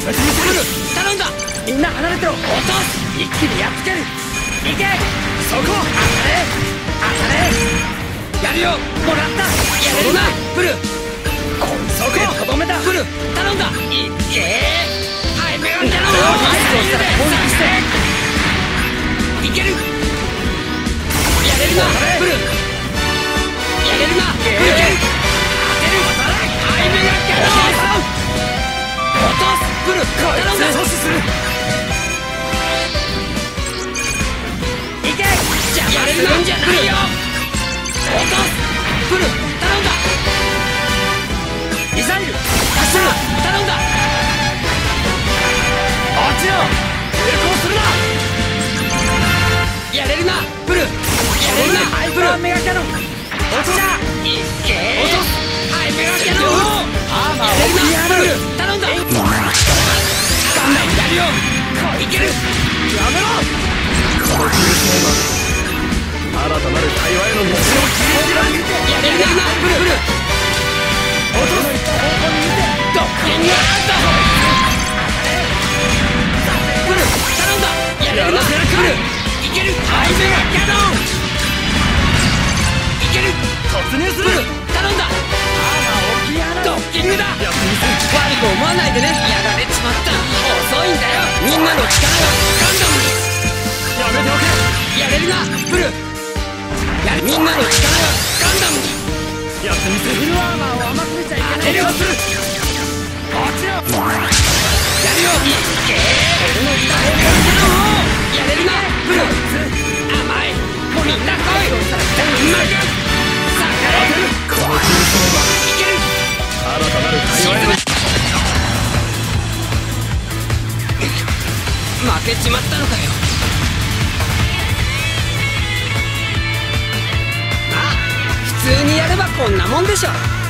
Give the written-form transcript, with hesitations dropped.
ぶち抜ける。頼んだ。みんな離れてろ。落とす。一気にやっつける。いけ。そこ。当たれ当たれ。やるよ。もらった。やれるなブル。そことどめた。ブル頼んだ。いけ。はいメガンキャノン。攻撃していける。やれるなブル。やれるなブル。いける。当てる。はいメガンキャノン。落とすブル。頼んだ。阻止する。いけ。やれるな。んじゃないよ。落とすブル。頼んだ。ミサイル出す。頼んだ。落ちろ。抵抗するな。やれるなブル。やれるなハイブル。メガキャノン落ちた。いけ。落とす。ハイメガキャノン。やれるなブル。頼んだ。ガンナイやるよ。いける。やめろ。この重症だ。新たなる対話への道を切り開く。やれるなブル。落とす。ドッキングアウト。ブル頼んだ。やれるなブル。いける。ハイメガキャノン。いける。突入する。頼んだ。ドッキングだ。悪く思わないでね。やられちまった。遅いんだよ。みんなの力がガンダムに。やめておけ。やれるなブル。みんなの力がガンダムに。やってみせる。フルアーマーを甘く見ちゃいけない。当てる。する。落ちろ。やるよ。いけ。俺の来た方向にやれるなブル。甘い。みんな来い。ダンマグ。さあやれる。この重症だ。いける。新たなる対話への。負けちまったのかよ。普通にやればこんなもんでしょ。